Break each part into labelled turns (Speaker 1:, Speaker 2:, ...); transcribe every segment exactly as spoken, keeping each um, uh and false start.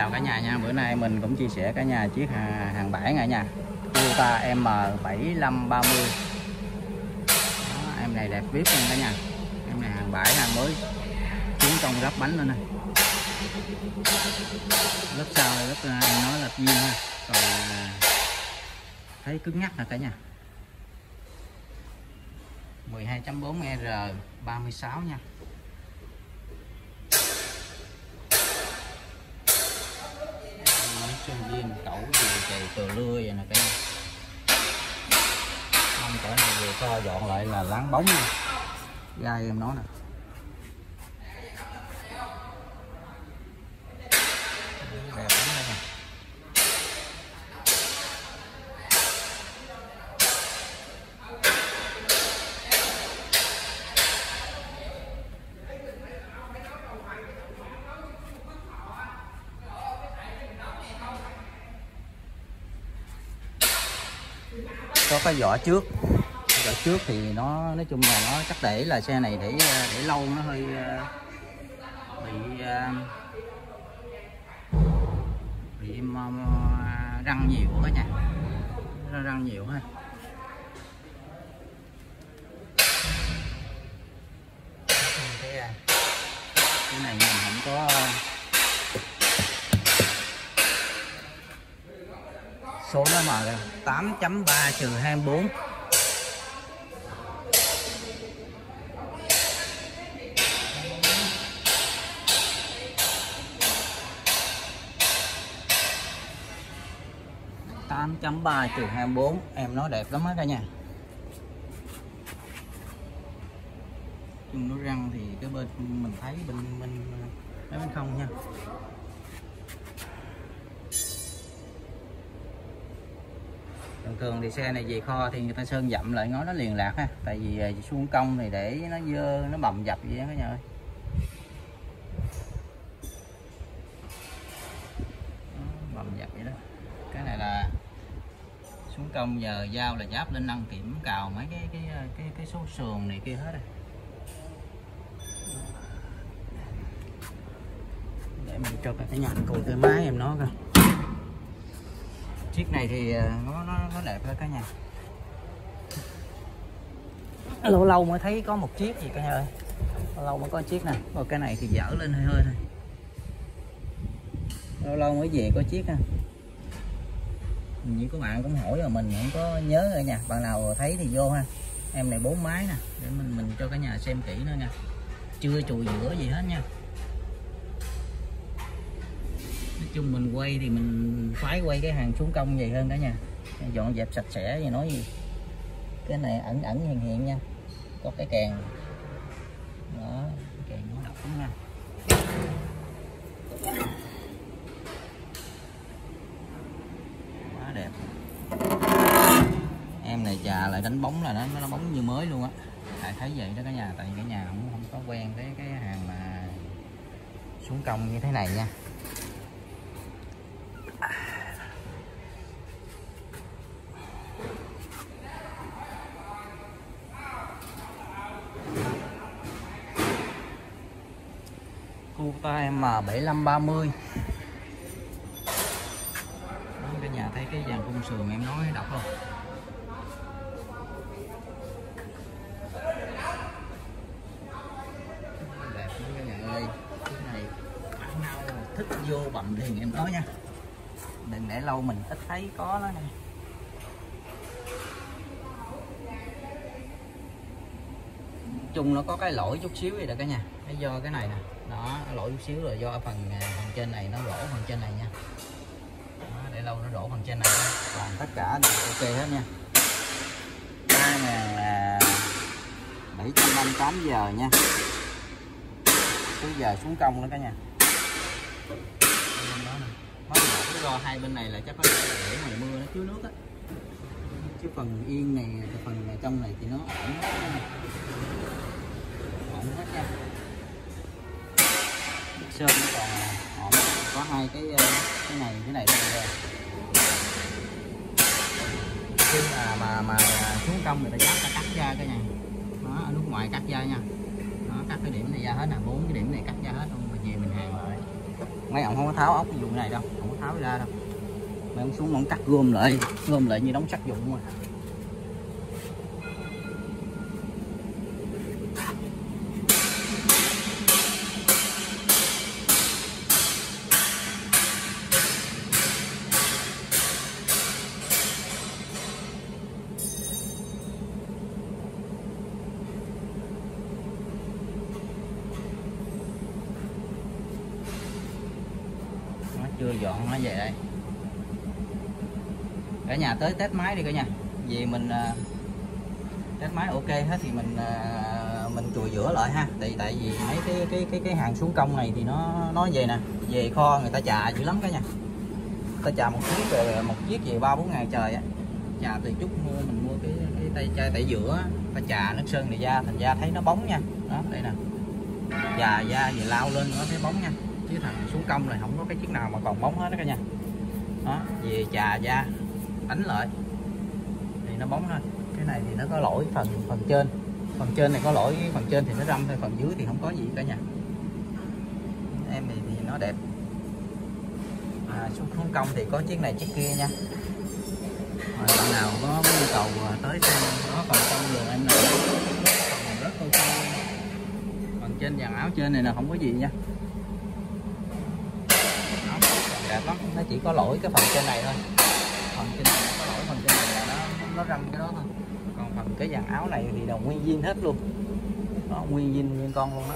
Speaker 1: chào cả nhà nha. Bữa nay mình cũng chia sẻ cả nhà chiếc hàng, hàng bãi này nha, Toyota M bảy lăm ba mươi. Đó, em này đẹp vip luôn cả nhà. Em này hàng bãi, hàng mới xuống trong gấp bánh lên này. Lớp sau này lớp em nói là zin ha, còn thấy cứng nhắc nè cả nhà. mười hai chấm bốn R ba mươi sáu nha. Sơn viên cẩu gì chày từ lưa vậy nè cả nhà. Không cỡ này vừa cho dọn lại là láng bóng nha. Gai em nói nè. Đẹp lắm đây nè. Có cái vỏ trước, vỏ trước thì nó nói chung là nó chắc để là xe này để để lâu nó hơi bị bị răng nhiều quá nha, nó răng nhiều ha. Cái, cái này mình không có số nó mà tám chấm ba trừ hai mươi bốn. tám chấm ba trừ hai mươi bốn, em nói đẹp lắm á cả nhà. Chung nó răng thì cái bên mình thấy bên bên bên không nha. Thường thường thì xe này về kho thì người ta sơn dặm lại ngó nó liền lạc ha, tại vì xuống công thì để nó dơ nó bầm dập vậy đó cả nhà ơi. Bầm dập vậy đó. Cái này là xuống công giờ giao là giáp lên đăng kiểm cào mấy cái cái cái cái số sườn này kia hết rồi. Để mình cho cả nhà coi cái máy em nói coi. Chiếc này thì nó nó, nó đẹp đó cả nhà. Lâu lâu mới thấy có một chiếc gì cả nhà ơi. Lâu lâu mới có chiếc nè. Còn cái này thì dở lên hơi hơi thôi. Lâu lâu mới về có chiếc ha. Như các bạn cũng hỏi mà mình không có nhớ rồi nha. Bạn nào thấy thì vô ha. Em này bốn máy nè, để mình mình cho cả nhà xem kỹ nữa nha. Chưa chùi giữa gì hết nha. Nói chung mình quay thì mình phái quay cái hàng xuống công vậy hơn cả nhà, dọn dẹp sạch sẽ gì nói gì. Cái này ẩn ẩn hiện hiện nha, có cái kèn đó, cái kèn nó độc lắm nha. Quá đẹp. Em này chà lại đánh bóng là nó nó bóng như mới luôn á. Tại thấy vậy đó cả nhà, tại cả nhà cũng không có quen với cái hàng mà xuống công như thế này nha. Toyota M bảy lăm ba mươi. Đó, cả nhà thấy cái dàn khung sườn em nói độc luôn. Đẹp lắm cả nhà ơi. Cái này bạn nào thích vô bầm thì em nói nha. Đừng để lâu mình ít thấy có nó nè. Chung nó có cái lỗi chút xíu vậy đó cả nhà. Cái do cái này nè, đó lỗi chút xíu rồi do phần phần trên này nó đổ phần trên này nha. Đó, để lâu nó đổ phần trên này, còn tất cả đều ok hết nha. hai nghìn bảy trăm năm mươi tám giờ nha, tới giờ xuống công nữa cả nhà. Đó nè, do hai bên này là chắc có để ngày mưa nó chứa nước á, chứ phần yên này phần trong này thì nó ổn hết nha. Ổn hết nha. Sơn nó còn ổn, có hai cái cái này cái này đây. Khi mà mà mà xuống công người ta dám ta cắt ra cái này. Đó, ở nước ngoài cắt ra nha. Đó, cắt cái điểm này ra hết nè, bốn cái điểm này cắt ra hết luôn, mà về mình hàng lại. mấy ông không có tháo ốc cái vụ này đâu, không có tháo ra đâu, mấy ông xuống ông cắt gom lại gom lại như đóng sắt dụng mà. Chưa dọn nó về đây. Cả nhà tới test máy đi cả nhà. Vì mình uh, test máy ok hết thì mình uh, mình chùi rửa lại ha. Tại tại vì mấy cái cái cái cái hàng xuống công này thì nó nó về nè, về kho người ta chà dữ lắm cả nhà. Người ta chà một chiếc về một chiếc về ba bốn ngàn trời á. Chà từ chút mua mình mua cái cái tay chai tẩy rửa, ta chà nước sơn này da thành da thấy nó bóng nha. Đó, đây nè. Chà da về lao lên nó thấy bóng nha. Chứ thằng xuống công này không có cái chiếc nào mà còn bóng hết đó cả nhà. Đó, về chà da đánh lại thì nó bóng hơn. Cái này thì nó có lỗi phần phần trên, phần trên này có lỗi, phần trên thì nó râm thôi, phần dưới thì không có gì cả nhà. Em thì, thì nó đẹp. À, xuống xuống công thì có chiếc này chiếc kia nha. À, bạn nào có nhu cầu tới xem có phần công đường em nào rất câu phần trên dàn áo trên này là không có gì nha. Đẹp lắm, nó chỉ có lỗi cái phần trên này thôi, phần trên này có lỗi phần trên này là nó nó râm cái đó thôi, còn phần cái dàn áo này thì đồng nguyên zin hết luôn, nó nguyên zin nguyên con luôn đó.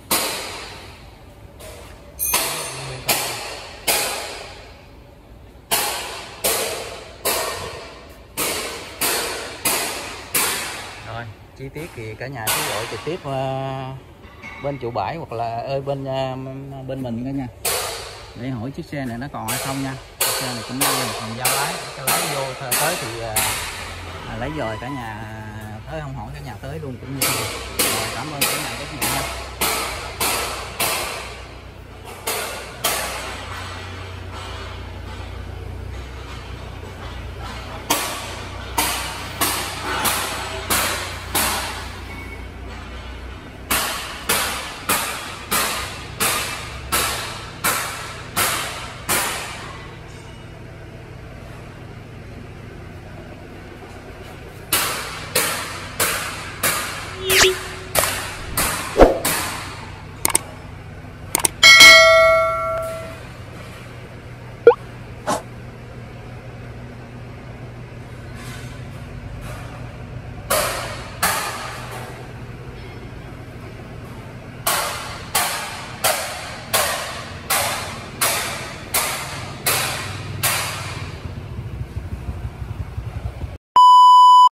Speaker 1: Rồi chi tiết thì cả nhà cứ gọi trực tiếp uh, bên chủ bãi hoặc là ơi bên uh, bên mình cả nhà để hỏi chiếc xe này nó còn hay không nha. Chiếc xe này cũng đang còn giao lái, cái lái vô tới thì à, lấy rồi cả nhà tới không hỏi cả nhà tới luôn cũng như thế. Rồi cảm ơn cả nhà.